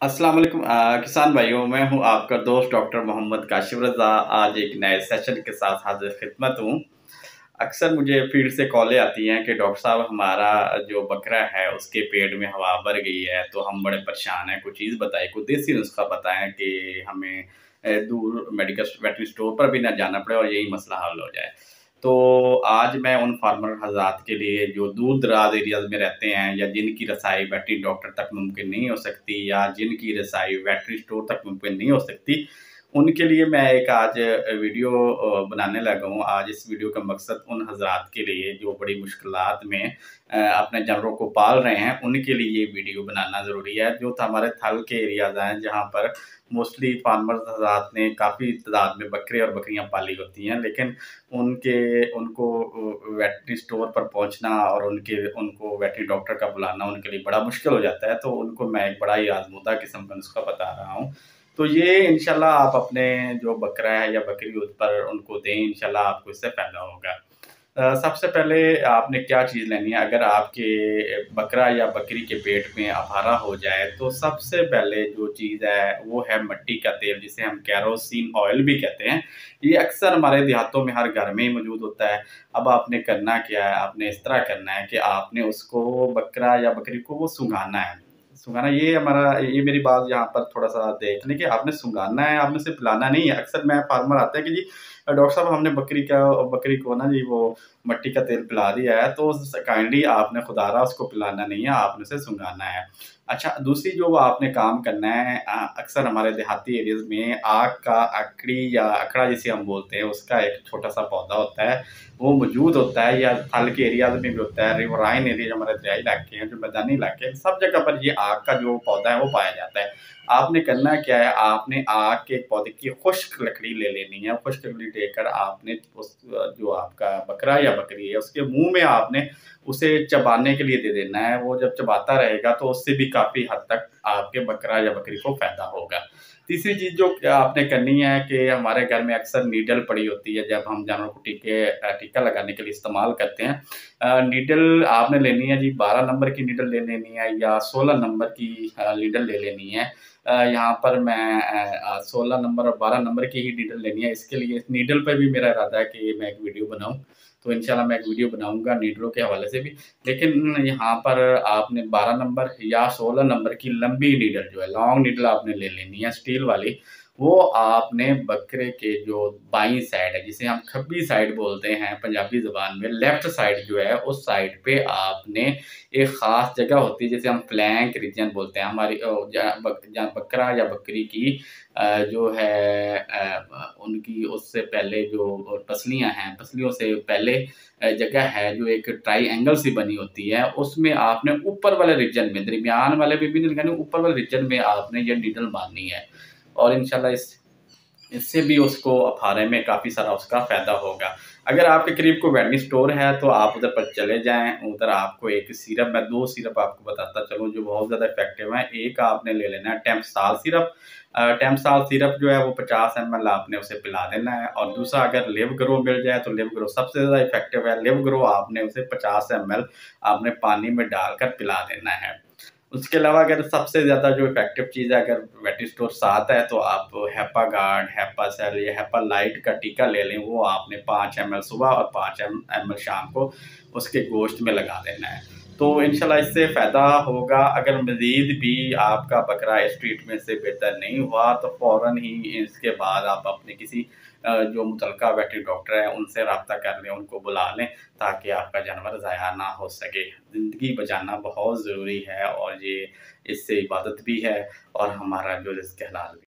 अस्सलाम वालेकुम किसान भाइयों, मैं हूं आपका दोस्त डॉक्टर मोहम्मद काशिफ रज़ा। आज एक नए सेशन के साथ हाजिर खिदमत हूं। अक्सर मुझे फील्ड से कॉलें आती हैं कि डॉक्टर साहब हमारा जो बकरा है उसके पेट में हवा भर गई है, तो हम बड़े परेशान हैं। कोई चीज़ बताएं, कोई देसी नुस्खा बताएं कि हमें दूर मेडिकल वेटनरी स्टोर पर भी ना जाना पड़े और यही मसला हल हो जाए। तो आज मैं उन फार्मर हज़रात के लिए जो दूर दराज एरियाज़ में रहते हैं या जिनकी रसाई वेटनरी डॉक्टर तक मुमकिन नहीं हो सकती या जिनकी रसाई वेटनरी स्टोर तक मुमकिन नहीं हो सकती, उनके लिए मैं एक आज वीडियो बनाने लगा हूँ। आज इस वीडियो का मकसद उन हज़रात के लिए जो बड़ी मुश्किलात में अपने जानवरों को पाल रहे हैं, उनके लिए ये वीडियो बनाना ज़रूरी है। जो हमारे थल के एरियाज़ हैं, जहाँ पर मोस्टली फार्मर्स हज़रात ने काफ़ी तादाद में बकरे और बकरियाँ पाली होती हैं, लेकिन उनको वेटनरी स्टोर पर पहुँचना और उनको वेटनरी डॉक्टर का बुलाना उनके लिए बड़ा मुश्किल हो जाता है। तो उनको मैं एक बड़ा ही आज़मूदा किस्म का नुस्खा बता रहा हूँ। तो ये इंशाल्लाह आप अपने जो बकरा है या बकरी उस पर उनको दें, इंशाल्लाह आपको इससे फ़ायदा होगा। सबसे पहले आपने क्या चीज़ लेनी है, अगर आपके बकरा या बकरी के पेट में अफारा हो जाए, तो सबसे पहले जो चीज़ है वो है मिट्टी का तेल, जिसे हम केरोसिन ऑयल भी कहते हैं। ये अक्सर हमारे देहातों में हर घर में ही मौजूद होता है। अब आपने करना क्या है, आपने इस तरह करना है कि आपने उसको बकरा या बकरी को वो सूंघाना है। सूंघाना ये मेरी बात यहाँ पर थोड़ा-सा देख लें कि आपने सूंघाना है, आपने उसे पिलाना नहीं है। अक्सर में फार्मर आते हैं कि जी डॉक्टर साहब हमने बकरी को ना जी वो मिट्टी का तेल पिला दिया है, तो काइंडली आपने खुदारा उसको पिलाना नहीं है, आपने उसे सूंघाना है। अच्छा, दूसरी जो आपने काम करना है, अक्सर हमारे देहाती एरियाज़ में आग का अकड़ी या अकड़ा जिसे हम बोलते हैं, उसका एक छोटा-सा पौधा होता है, वो मौजूद होता है या थल के एरियाज़ में भी होता है। रिवराइन एरिया जो हमारे दरियाई इलाके हैं, जो मैदानी इलाके हैं, सब जगह पर ये आग का जो पौधा है वो पाया जाता है। आपने करना क्या है, आपने आग के पौधे की खुश्क लकड़ी ले लेनी है। खुश्क लकड़ी लेकर आपने उस जो आपका बकरा या बकरी है, उसके मुँह में आपने उसे चबाने के लिए दे देना है। वो जब चबाता रहेगा तो उससे भी काफ़ी हद तक आपके बकरा या बकरी को फ़ायदा होगा। तीसरी चीज़ जो आपने करनी है कि हमारे घर में अक्सर नीडल पड़ी होती है, जब हम जानवरों को टीका लगाने के लिए इस्तेमाल करते हैं। नीडल आपने लेनी है जी, 12 नंबर की नीडल ले लेनी है या 16 नंबर की नीडल ले लेनी है। यहाँ पर मैं 16 नंबर और 12 नंबर की ही नीडल लेनी है। इसके लिए इस नीडल पे भी मेरा इरादा है कि मैं एक वीडियो बनाऊँ, तो इंशाल्लाह मैं एक वीडियो बनाऊँगा नीडलों के हवाले से भी। लेकिन यहाँ पर आपने 12 नंबर या 16 नंबर की लंबी नीडल जो है, लॉन्ग नीडल आपने ले लेनी है स्टील वाली। वो आपने बकरे के जो बाईं साइड है, जिसे हम खब्बी साइड बोलते हैं पंजाबी ज़ुबान में, लेफ्ट साइड जो है उस साइड पे आपने एक ख़ास जगह होती है जिसे हम फ्लैंक रीजन बोलते हैं। हमारी जहाँ बकरा या बकरी की जो है उनकी उससे पहले जो पसलियाँ हैं, पसलियों से पहले जगह है जो एक ट्रायंगल सी बनी होती है, उसमें आपने ऊपर वाले रीजन में, दरमियान वाले में भी नहीं लगानी, ऊपर वाले रीजन में आपने ये नीडल मारनी है और इंशाल्लाह इससे भी उसको अफारे में काफ़ी सारा उसका फ़ायदा होगा। अगर आपके करीब कोई वेटनरी स्टोर है तो आप उधर पर चले जाएँ, उधर आपको एक सिरप, मैं 2 सिरप आपको बताता चलूँ जो बहुत ज़्यादा इफ़ेक्टिव हैं। एक आपने ले लेना है टेम्पसाल सिरप। टेम्पसाल सिरप जो है वो 50 एमएल आपने उसे पिला देना है और दूसरा अगर लिव ग्रो मिल जाए तो लिव ग्रो सबसे ज़्यादा इफ़ेक्टिव है। लिव ग्रो आपने उसे 50 एमएल आपने पानी में डालकर पिला देना है। उसके अलावा अगर सबसे ज़्यादा जो इफ़ेक्टिव चीज़ है, अगर वेटनरी स्टोर से आता है तो आप हेपागार्ड, हेपासेल या हेपालाइट का टीका ले लें। वो आपने 5 एमएल सुबह और 5 एमएल शाम को उसके गोश्त में लगा देना है। तो इंशाल्लाह इससे फ़ायदा होगा। अगर मज़ीद भी आपका बकरा इस ट्रीटमेंट से बेहतर नहीं हुआ तो फ़ौरन ही इसके बाद आप अपने किसी जो मुतल्लिका वेटनरी डॉक्टर है उनसे राब्ता कर लें, उनको बुला लें, ताकि आपका जानवर ज़ाया ना हो सके। ज़िंदगी बचाना बहुत ज़रूरी है और ये इससे इबादत भी है और हमारा जो रिज़्क़ हलाल भी।